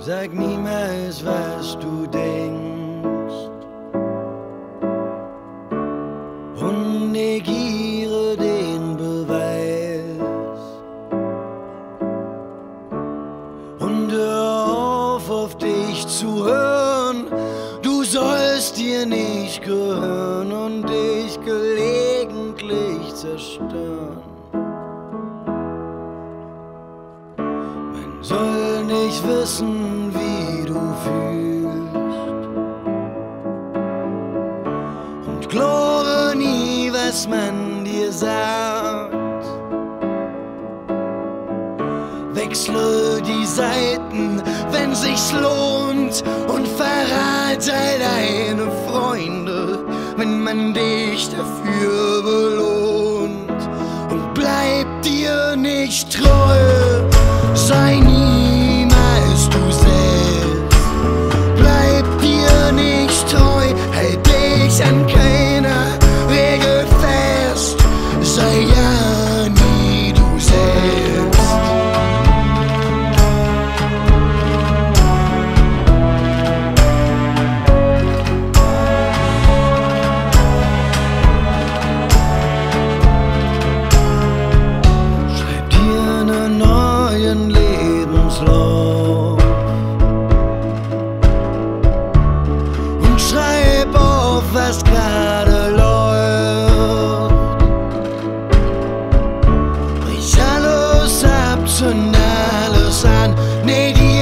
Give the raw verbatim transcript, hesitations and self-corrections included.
Sag niemals, was du denkst und negiere den Beweis und hör auf, auf dich zu hören. Du sollst dir nicht gehören und dich gelegentlich zerstören. Man soll nicht wissen, wie du fühlst, und glaube nie, was man dir sagt. Wechsle die Seiten, wenn sich's lohnt, und verrate all deine Freunde, wenn man dich dafür belohnt. Und bleib dir nicht treu, sei niemals du selbst. Bleib dir nicht treu, halt dich an keiner Regel fest, sei ja nie du selbst. Schreib dir einen neuen Lebenslauf und schreib auf, was gerade läuft. Brich alles ab, zünd alles an, nee, die